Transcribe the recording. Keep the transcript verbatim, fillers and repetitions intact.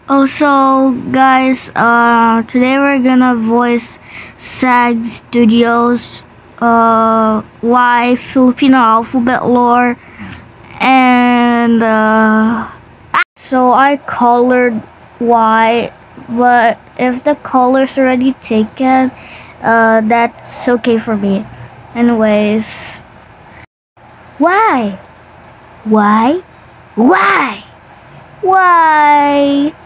Also, guys, uh, today we're gonna voice SAG Studios, uh, Y Filipino alphabet lore, and uh, so I colored Y, but if the color's already taken, uh, that's okay for me. Anyways, why? Why? Why? Why?